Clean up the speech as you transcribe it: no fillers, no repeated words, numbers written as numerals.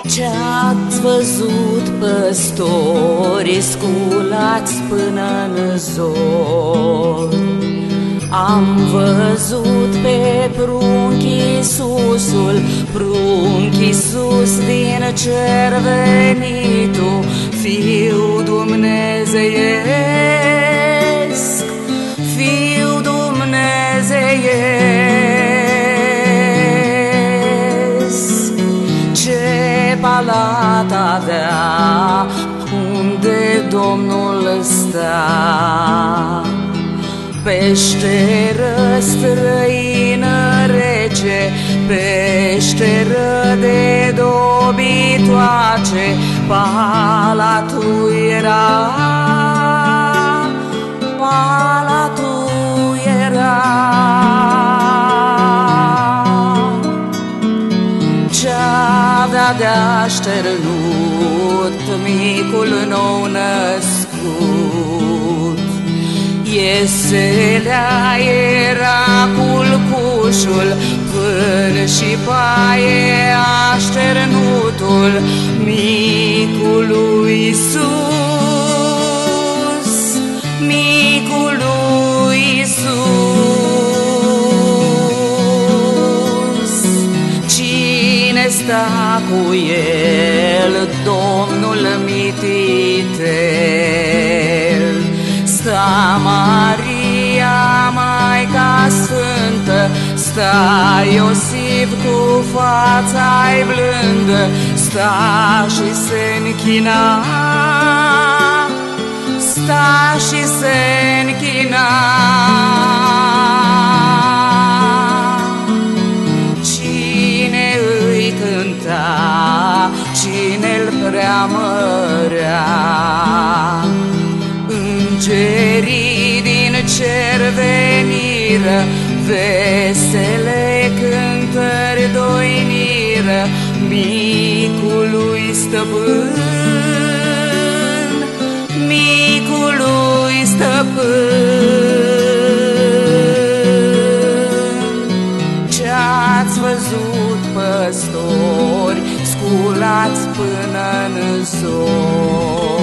Ce-ați văzut, păstori, sculați până-n zor? Am văzut pe prunc Iisusul, prunc Iisus din cer venitul, Fiul dumnezeiesc, Fiul dumnezeiesc. Ce palat avea unde Domnul sta, peșteră străină rece, peșteră de dobitoace, palatul era, palatul era. Ce-avea de-a șternut micul nou născut, Ieselea era culcușul, până și paie așternutul micului Iisus, micului Iisus. Cine sta cu el? Domnul mititel. Sta Maria, Maica Sfântă, sta Iosif cu fața-i blândă, sta și se închina, sta și se închina. Cine îi cânta, cine-l preamărea? Îngerii din cer veniră, vesele cântări doiniră micului stăpân, micului stăpân. Ce-ați văzut, păstori, sculați până-n zor?